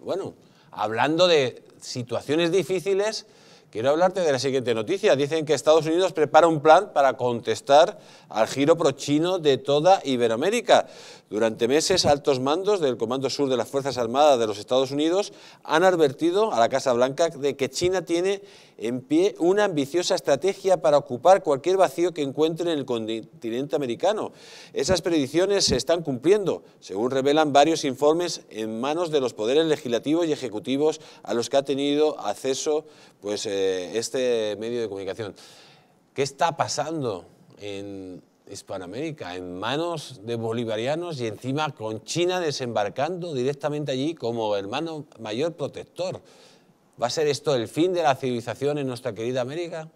Bueno, hablando de situaciones difíciles, quiero hablarte de la siguiente noticia. Dicen que Estados Unidos prepara un plan para contestar al giro pro-chino de toda Iberoamérica. Durante meses, altos mandos del Comando Sur de las Fuerzas Armadas de los Estados Unidos han advertido a la Casa Blanca de que China tiene en pie una ambiciosa estrategia para ocupar cualquier vacío que encuentre en el continente americano. Esas predicciones se están cumpliendo, según revelan varios informes en manos de los poderes legislativos y ejecutivos a los que ha tenido acceso este medio de comunicación. ¿Qué está pasando en Hispanoamérica, en manos de bolivarianos y encima con China desembarcando directamente allí como hermano mayor protector? ¿Va a ser esto el fin de la civilización en nuestra querida América?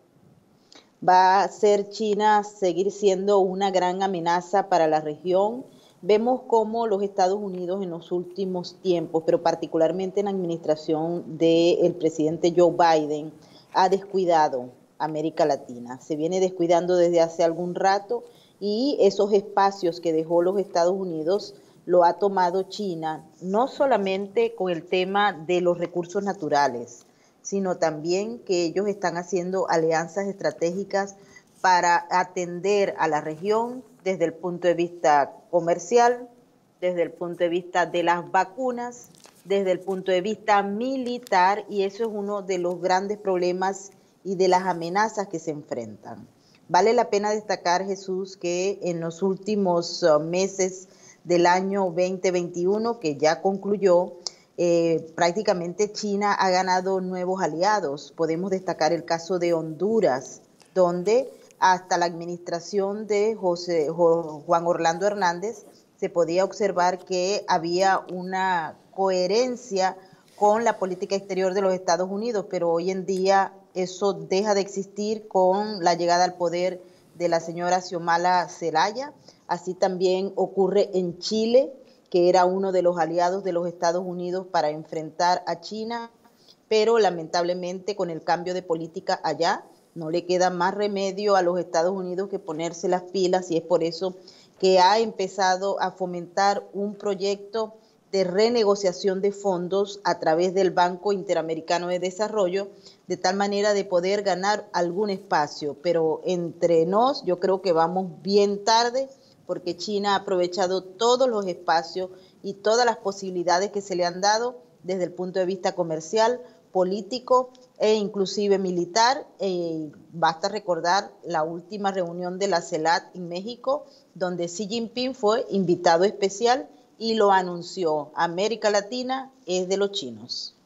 Va a ser China seguir siendo una gran amenaza para la región. Vemos cómo los Estados Unidos en los últimos tiempos, pero particularmente en la administración del presidente Joe Biden, ha descuidado América Latina. Se viene descuidando desde hace algún rato y esos espacios que dejó los Estados Unidos lo ha tomado China, no solamente con el tema de los recursos naturales, sino también que ellos están haciendo alianzas estratégicas para atender a la región desde el punto de vista comercial, desde el punto de vista de las vacunas, desde el punto de vista militar, y eso es uno de los grandes problemas y de las amenazas que se enfrentan. Vale la pena destacar, Jesús, que en los últimos meses del año 2021, que ya concluyó, prácticamente China ha ganado nuevos aliados. Podemos destacar el caso de Honduras, donde hasta la administración de Juan Orlando Hernández se podía observar que había una coherencia con la política exterior de los Estados Unidos, pero hoy en día eso deja de existir con la llegada al poder de la señora Xiomara Zelaya. Así también ocurre en Chile, que era uno de los aliados de los Estados Unidos para enfrentar a China, pero lamentablemente con el cambio de política allá no le queda más remedio a los Estados Unidos que ponerse las pilas, y es por eso que ha empezado a fomentar un proyecto de renegociación de fondos a través del Banco Interamericano de Desarrollo, de tal manera de poder ganar algún espacio. Pero entre nos, yo creo que vamos bien tarde, porque China ha aprovechado todos los espacios y todas las posibilidades que se le han dado desde el punto de vista comercial, político e inclusive militar. Basta recordar la última reunión de la CELAC en México, donde Xi Jinping fue invitado especial y lo anunció: América Latina es de los chinos.